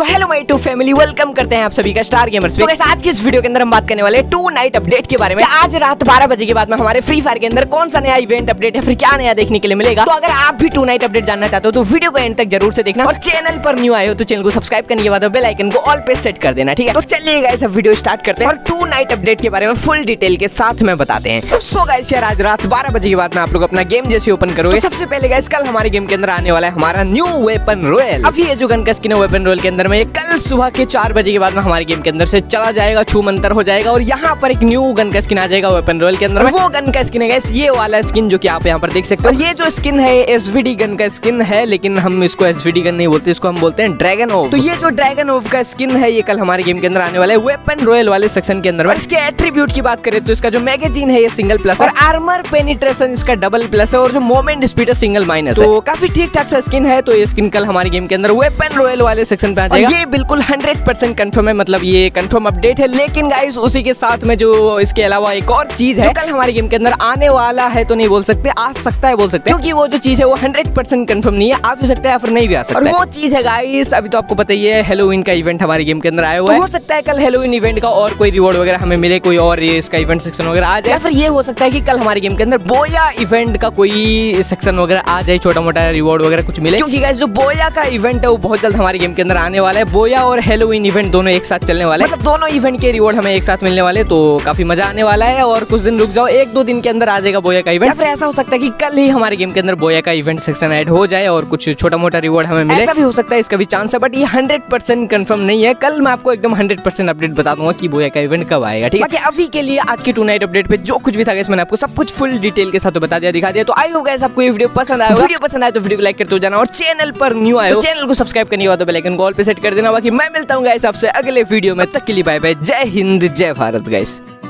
So hello my to family, welcome करते हैं आप सभी का स्टार गेमर्स पे। तो आज की इस वीडियो के अंदर हम बात करने वाले हैं 2 नाइट अपडेट के बारे में। आज रात 12 बजे के बाद में हमारे फ्री फायर के अंदर कौन सा नया इवेंट अपडेट है, फिर क्या नया देखने के लिए मिलेगा। तो अगर आप भी 2 नाइट अपडेट जानना चाहते हो तो वीडियो को एंड तक जरूर से देखना, और चैनल पर न्यू आए हो तो चैनल को सब्सक्राइब करने के बाद बेल आइकन को ऑल पे सेट कर देना, ठीक है। तो चलिए गाइस अब वीडियो स्टार्ट करते हैं और 2 नाइट अपडेट के बारे में फुल डिटेल के साथ में बताते हैं। सो गाइस यार आज रात 12 बजे के बाद में आप लोग अपना गेम जैसे ओपन करोगे, सबसे पहले गाइस कल हमारे गेम के अंदर आने वाला है हमारा न्यू वेपन रॉयल। अभी ये जो गन का स्किन है वेपन रॉयल के अंदर में कल सुबह के 4 बजे के बाद में हमारे गेम के अंदर से चला जाएगा, छू मंतर हो जाएगा और यहाँ पर एक न्यू गन का स्किन आ जाएगा वेपन रॉयल के अंदर। वो गन का स्किन है गाइस ये वाला स्किन जो कि आप यहाँ पर देख सकते हो। ये जो स्किन है एसवीडी गन का स्किन है, लेकिन हम इसको एसवीडी गन नहीं बोलते, इसको हम बोलते हैं ड्रैगन ओव। तो ये जो ड्रैगन ओव का स्किन है ये कल हमारे गेम के अंदर आने वाला है वेपन रॉयल वाले सेक्शन के अंदर। इसके एट्रीब्यूट की बात करें तो इसका जो मैगजीन है ये सिंगल प्लस और आर्मर पेनिट्रेशन इसका डबल प्लस है और जो मोमेंट स्पीड है सिंगल माइनस है। तो काफी ठीक ठाक सा स्किन है। तो ये स्किन कल हमारे गेम के अंदर वेपन रॉयल वाले सेक्शन पे आ जाएगा। ये बिल्कुल 100% कंफर्म है, मतलब ये कंफर्म अपडेट है। लेकिन गाइस उसी के साथ में जो इसके अलावा एक और चीज है कल हमारे गेम के अंदर आने वाला है, तो नहीं बोल सकते, आ सकता है बोल सकते हैं, क्योंकि वो जो चीज है वो 100% कंफर्म नहीं है, आ भी सकता है या फिर नहीं भी आ सकता। और वो चीज है गाइस अभी तो आपको पता ही है हेलोवीन का इवेंट हमारे गेम के अंदर आया हुआ है। हो सकता है कल हेलोवीन इवेंट का और कोई रिवॉर्ड वगैरह हमें मिले, कोई और ये इसका इवेंट सेक्शन वगैरह आ जाए, या फिर ये हो सकता है कि कल हमारे गेम के अंदर बोया इवेंट का कोई सेक्शन वगैरह आ जाए, छोटा मोटा रिवॉर्ड वगैरह कुछ मिले। क्योंकि गाइस जो बोया का इवेंट है वो बहुत जल्द हमारे गेम के अंदर आने वाला है। बोया और हेलोवीन इवेंट दोनों एक साथ चलने वाले, मतलब दोनों इवेंट के रिवॉर्ड हमें एक साथ मिलने वाले, तो काफी मजा आने वाला है। और कुछ दिन रुक जाओ, 1-2 दिन के अंदर आ जाएगा बोया का इवेंट। फिर ऐसा हो सकता है कि कल ही हमारे गेम के अंदर बोया का इवेंट सेक्शन ऐड हो जाए और कुछ छोटा मोटा रिवॉर्ड हमें मिले, ऐसा भी हो सकता है, इसका भी चांस है। बट ये 100% कंफर्म नहीं है। कल मैं आपको एकदम 100% अपडेट बता दूंगा कि बोया का इवेंट कब आएगा, ठीक है। बाकी अभी के लिए आज की 2 नाइट अपडेट पे जो कुछ भी था मैंने आपको सब कुछ फुल डिटेल के साथ बता दिया, दिखा दिया। तो आई होप गाइस आपको ये वीडियो पसंद आया। वीडियो पसंद आए तो वीडियो को लाइक करते हो जाना, और चैनल पर न्यू आए हो चैनल को सब्सक्राइब करने के बाद बेल आइकन को ऑल पे सेट कर देना। बाकी मैं मिलता हूँ गाइस आपसे अगले वीडियो में, तब तक के लिए बाय बाय, जय हिंद जय भारत गाइस।